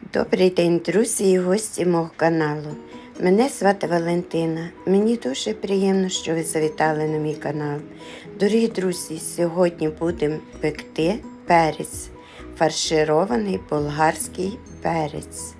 Добрий день, друзі і гості мого каналу. Мене звати Валентина. Мені дуже приємно, що ви завітали на мій канал. Дорогі друзі, сьогодні будемо пекти перець, фарширований болгарський перець.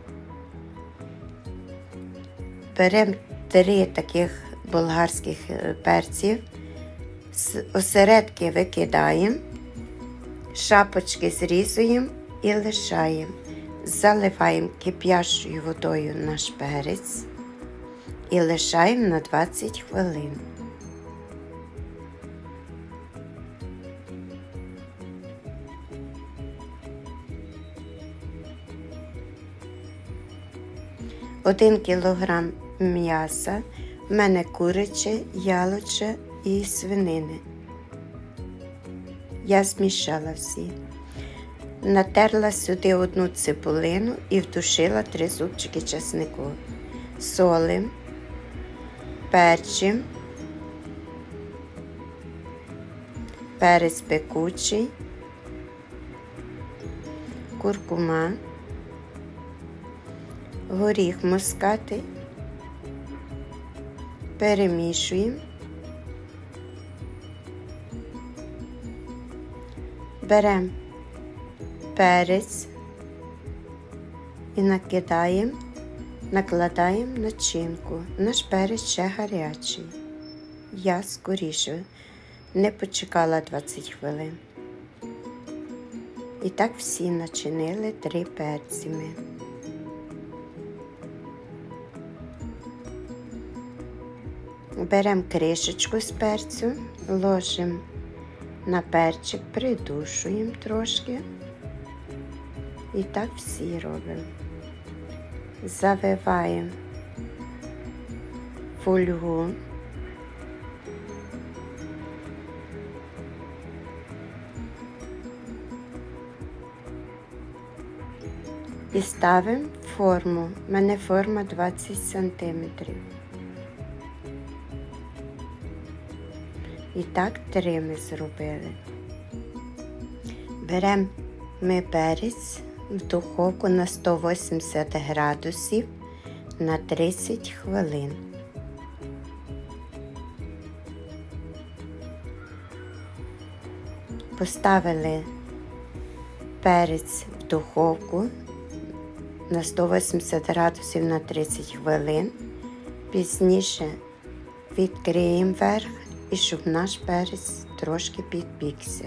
Беремо 3 таких болгарських перців, осередки викидаємо, шапочки зрізуємо і лишаємо. Заливаємо кип'ячою водою наш перець і лишаємо на 20 хвилин. Один кілограм м'яса, в мене куряче, яловиче і свинини. Я змішала всі. Натерла сюди 1 цибулину і втушила 3 зубчики чеснику. Солим, перчим, перець пекучий, куркума, горіх мускатний. Перемішуємо. Беремо перець і накладаємо начинку. Наш перець ще гарячий. Я скоріше не почекала 20 хвилин. І так всі начинили 3 перці ми. Беремо кришечку з перцю, ложимо на перчик, придушуємо трошки. І так всі робимо. Завиваємо фольгу. І ставимо форму. У мене форма 20 см. І так 3 ми зробили. Беремо ми перець в духовку на 180 градусів на 30 хвилин. Поставили перець в духовку на 180 градусів на 30 хвилин. Пізніше відкриємо верх, і щоб наш перець трошки підпікся.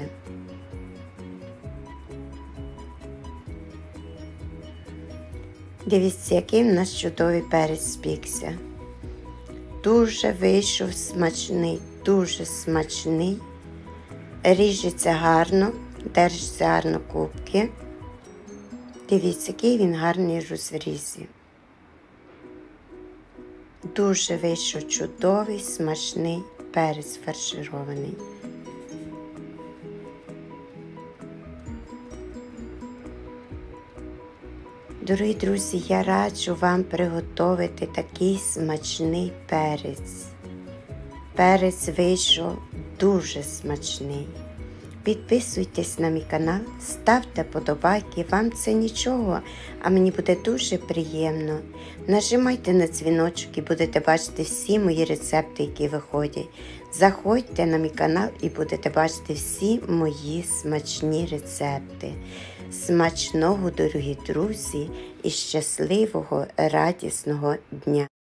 Дивіться, який в нас чудовий перець спікся. Дуже вийшов смачний, дуже смачний. Ріжеться гарно, держиться гарно кубки. Дивіться, який він гарний розрізі. Дуже вийшов чудовий, смачний перець фарширований. Дорогі друзі, я раджу вам приготувати такий смачний перець. Перець вийшов дуже смачний. Підписуйтесь на мій канал, ставте подобайки, вам це нічого, а мені буде дуже приємно. Нажимайте на дзвіночок і будете бачити всі мої рецепти, які виходять. Заходьте на мій канал і будете бачити всі мої смачні рецепти. Смачного, дорогі друзі, і щасливого, радісного дня!